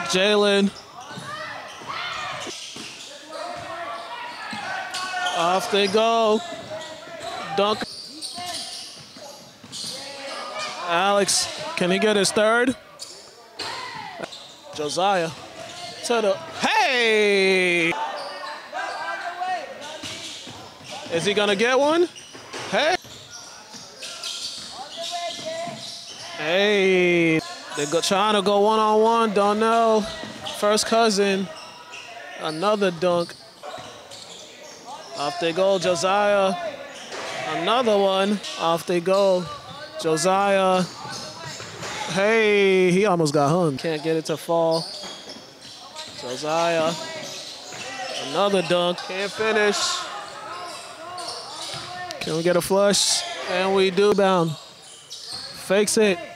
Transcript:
Jalen. Off they go. Dunk. Alex, can he get his third? Josiah to the, hey! Is he gonna get one? Hey! Hey! They're trying to go one-on-one, Donnell. First cousin, another dunk. Off they go, Josiah. Another one. Off they go, Josiah. Hey, he almost got hung. Can't get it to fall. Josiah. Another dunk. Can't finish. Can we get a flush? And we do. Bound. Fakes it.